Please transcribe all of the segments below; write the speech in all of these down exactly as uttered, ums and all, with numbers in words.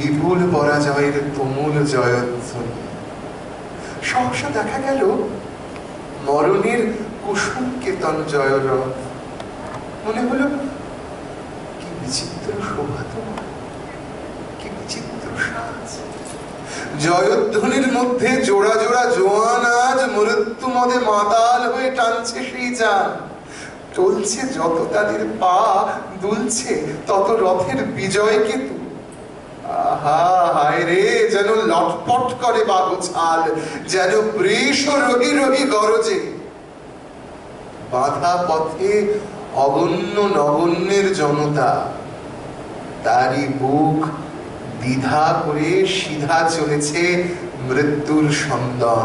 বিপুল পরাজয়ের তুমুল জয়ধ্বনি। সহসা দেখা গেল মরণের কুসুম কেতন জয়রথ। মনে হলো কি বিচিত্র শোভা তোমার, কি বিচিত্র সাজ। জয়ধ্বনির মধ্যে জোড়া জোড়া জোয়ান আজ মৃত্যু মদে মাতাল হয়ে টানছে সেই যান। চলছে যত তাদের পা, দুলছে তত রথের বিজয় কেতু। আহা হায় রে, যেন লটপট করে বাহু ছাল, যেন বৃষ রহি রহি গরজে। বাধা পথে অগণ্য নগণ্যের জনতা, তারই বুক দ্বিধা করে সিধা চলেছে মৃত্যুর সন্দন।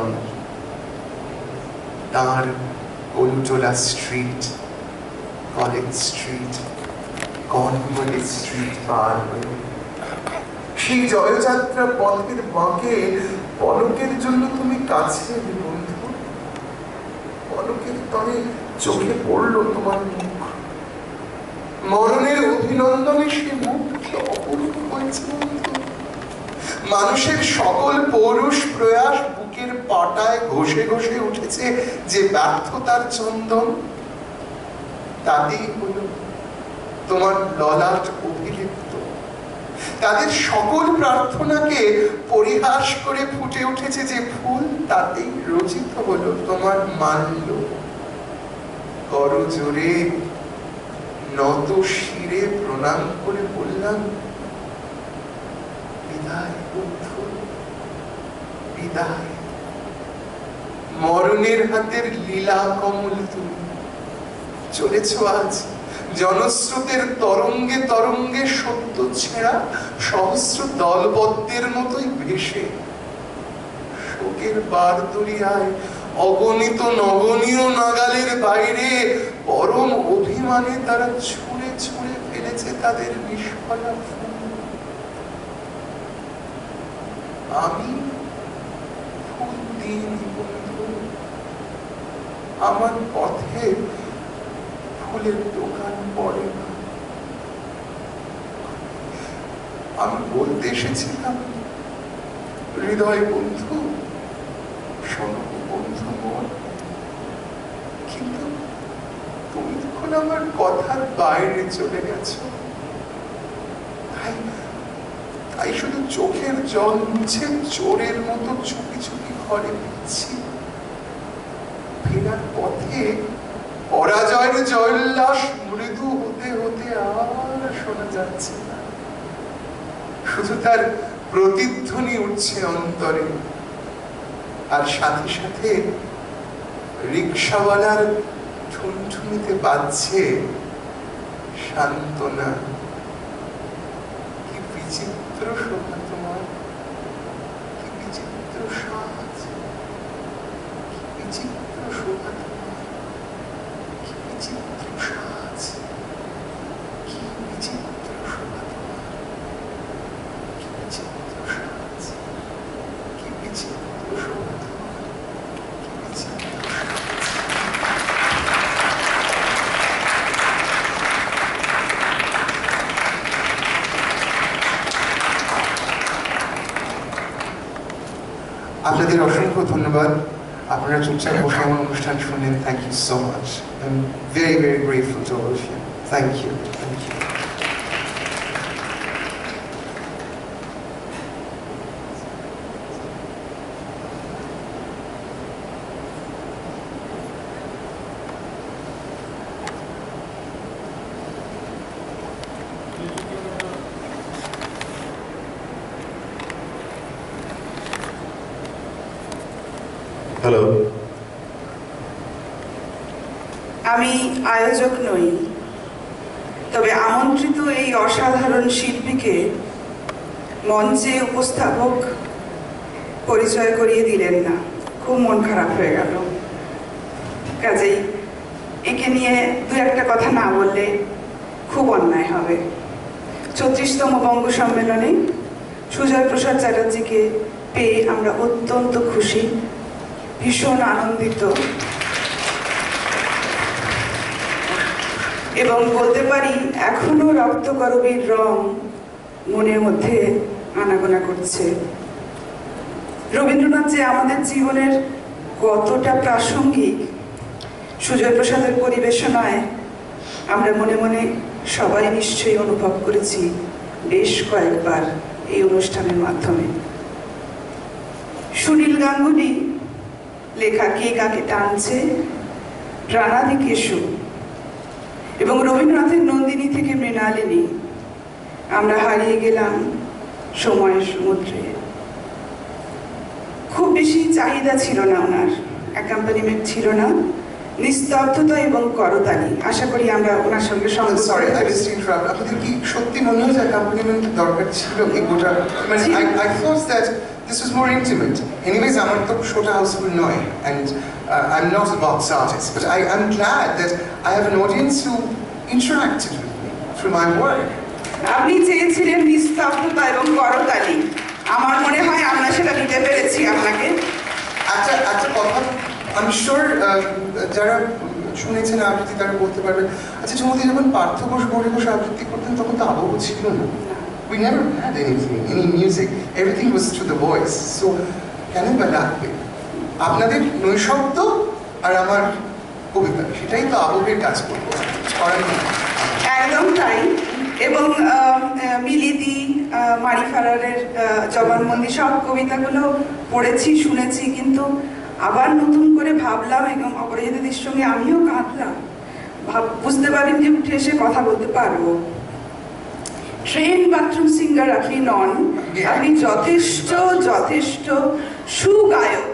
তার Kolutola street, college street, convent street পার হয়ে সেই জয়যাত্রা পথের বাঁকে পলকের জন্য তুমি কাছে এলে বন্ধু। পলকের তরে চোখে পড়লো তোমার মুখ। মরণের অভিনন্দনে সে মুখ অপূর্ব হয়েছে বন্ধু। মানুষের সকল পৌরুষ প্রয়াস বুকের পাটায় ঘষে ঘষে উঠেছে যে ব্যর্থতার চন্দন। তাতেই হলো তোমার ললাট অভিলিপ্ত। তাদের সকল প্রার্থনাকে পরিহাস করে ফুটে উঠেছে যে ফুল, তাতেই রচিত হলো তোমার মাল্য। করো জোরে নত শিরে প্রণাম করে বললাম, বিদায় বন্ধু, বিদায়। মরণের হাতের লীলা কমল তুমি। চলেছ আজ জনস্রোতের তরঙ্গে তরঙ্গে সত্য ছেঁড়া সহস্র দলবদ্ধের মতোই ভেসে। শোকের বার দরিয়ায় অগণিত নগণীয় নাগালের বাইরে পরম অভিমানে তারা ছুঁড়ে ছুঁড়ে ফেলেছে তাদের নিষ্ফলা ফুল। আমি ফুল দিইনি বন্ধু, আমার পথে ফুলের দোকান পড়ে না। আমি বলতে এসেছিলাম, হৃদয় বন্ধু, শোনো বন্ধু মন, কিন্তু তুমি তখন আমার কথার বাইরে চলে গেছো। তাই তাই শুধু চোখের জল মুছে চোরের মতো চুপি চুপি ঘরে ফিরছি। ফেরার পথে পরাজয়ের জয়োল্লাস মৃদু হতে হতে আর শোনা যাচ্ছে না, শুধু তার প্রতিধ্বনি উঠছে অন্তরে। আর সাথে সাথে রিক্সাওয়ালার ঠুনঠুনিতে বাজছে সান্ত্বনা। কি বিচিত্র শোভা তোমার, কি বিচিত্র সাজ, কি বিচিত্র শোভা তোমার, কি বিচিত্র সাজ, কি বিচিত্র শোভা তোমার, কি বিচিত্র সাজ, কি বিচিত্র শোভা তোমার, কি বিচিত্র সাজ। আপনাদের অসংখ্য ধন্যবাদ। আপনারা চুপচাপ বসে আমার অনুষ্ঠান শুনেন। Thank you so much. I am very very grateful to all of you. Thank you, thank you. Hello, আমি আয়োজক নই, তবে আমন্ত্রিত এই অসাধারণ শিল্পীকে মঞ্চে উপস্থাপক পরিচয় করিয়ে দিলেন না। খুব মন খারাপ হয়ে গেল। কাজেই একে নিয়ে দু একটা কথা না বললে খুব অন্যায় হবে। ছত্রিশতম বঙ্গ সম্মেলনে সুজয় প্রসাদ চ্যাটার্জিকে পেয়ে আমরা অত্যন্ত খুশি, ভীষণ আনন্দিত এবং বলতে পারি এখনো রক্তকরবীর রং মনের মধ্যে আনাগোনা করছে। রবীন্দ্রনাথ যে আমাদের জীবনের কতটা প্রাসঙ্গিক সুজয় প্রসাদের পরিবেশনায় আমরা মনে মনে সবাই নিশ্চয়ই অনুভব করেছি বেশ কয়েকবার এই অনুষ্ঠানের মাধ্যমে। সুনীল গাঙ্গুলি লেখা কে কাকে টানছে, প্রাণাদি কেশু এবং রবীন্দ্রনাথের নন্দিনী থেকে মৃণালিনী আমরা হারিয়ে গেলাম সময়ের সমুদ্রে। খুব বেশি চাহিদা ছিল না ওনার, অ্যাকম্পানিমেন্ট ছিল না, নিস্তব্ধতা এবং করতালি। আশা করি আমরা ওনার সঙ্গে সঙ্গে সরি আই জাস্ট ইন্টারাপ্ট, আপনাদের কি সত্যি মনে হয় যে অ্যাকম্পানিমেন্টের দরকার ছিল এই গোটা? মানে I I thought that this was more intimate. Anyways, আমার তো শোটা হাউসফুল নয়, and uh, I'm not a box artist, but I, I'm glad that I have an audience who interacted with me through my work. আপনি চেয়েছিলেন নিস্তব্ধতা এবং করতালি, আমার মনে হয় আমরা সেটা দিতে পেরেছি আপনাকে। একটা একটা কথা আমি শিওর যারা শুনেছেন আবৃত্তি তারা বলতে পারবেন, আচ্ছা চমতি যখন পার্থ ঘোষ বোর্ডে বসে আবৃত্তি করতেন তখন তো আবহ ছিল না। We never had anything, any music. Everything was through the voice. So কেন বা লাগবে? আপনাদের নৈশব্দ আর আমার কবিতা, সেটাই তো আবহের কাজ করবো। একদম তাই। এবং মিলিদি, মারি ফারারের জবানবন্দি সব কবিতাগুলো পড়েছি, শুনেছি, কিন্তু আবার নতুন করে ভাবলাম এবং অপরাজিতাদির সঙ্গে আমিও কাঁদলাম। ভাব বুঝতে পারেন যে উঠে এসে কথা বলতে পারবো। ট্রেন বাথরুম সিঙ্গার আপনি নন, আপনি যথেষ্ট যথেষ্ট সুগায়ক।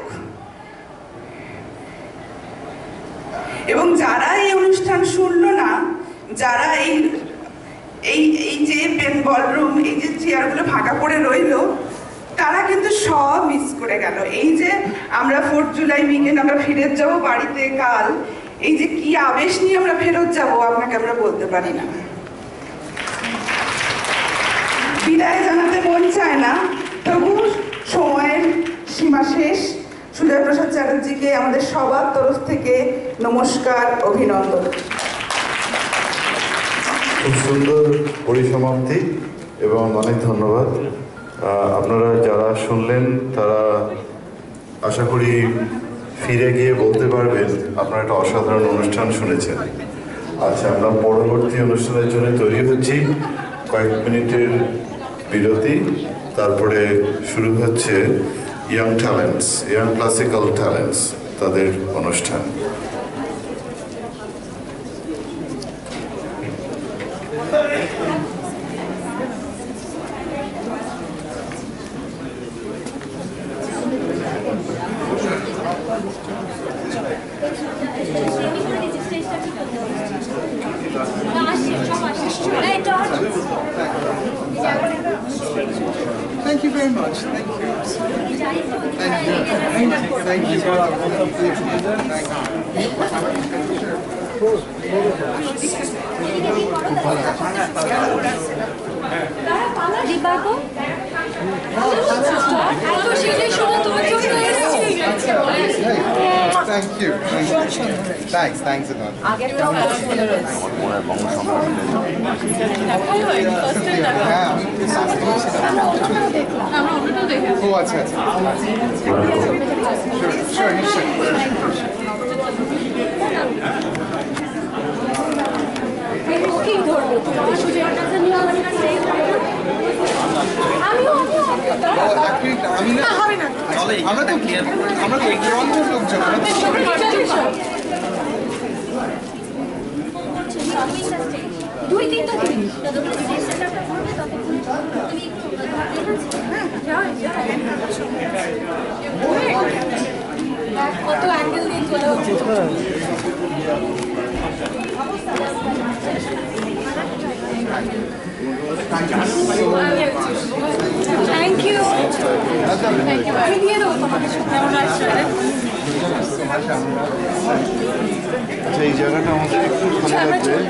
এবং যারা এই অনুষ্ঠান শুনলো না, যারা এই এই এই যে পেন বলরুম, এই যে চেয়ারগুলো ফাঁকা পড়ে রইল, তারা কিন্তু সব মিস করে গেল। এই যে আমরা ফোর্থ জুলাই উইকেন্ড আমরা ফিরে যাব বাড়িতে কাল, এই যে কি আবেশ নিয়ে আমরা ফেরত যাব আপনাকে আমরা বলতে পারি না। বিদায় জানাতে মন চায় না, তবু সময়ের সীমা শেষ। সুজয় প্রসাদ চ্যাটার্জিকে আমাদের সবার তরফ থেকে নমস্কার, অভিনন্দন। খুব সুন্দর পরিসমাপ্তি এবং অনেক ধন্যবাদ। আপনারা যারা শুনলেন তারা আশা করি ফিরে গিয়ে বলতে পারবেন আপনারা একটা অসাধারণ অনুষ্ঠান শুনেছেন। আচ্ছা, আমরা পরবর্তী অনুষ্ঠানের জন্য তৈরি হচ্ছি। কয়েক মিনিটের বিরতি, তারপরে শুরু হচ্ছে young talents, young classical talents, তাদের অনুষ্ঠান। Thank you very much. Thank you. Thank you. Thank you. Thank you. Thanks. Thanks a lot. ও আচ্ছা আচ্ছা শিওর নিশ্চয়ই। আমি না আমরা তো আমরা তো গ্রন্থের লোকজন, দুই তিনটা দিন কত অ্যাঙ্গেল দিয়ে তোলা উচিত। থ্যাংক ইউ থ্যাংক ইউ আমি দিয়ে দেবো তোমাকে। কেমন আসছে? আচ্ছা, এই জায়গাটা আমাদের একটু ভালো লাগবে।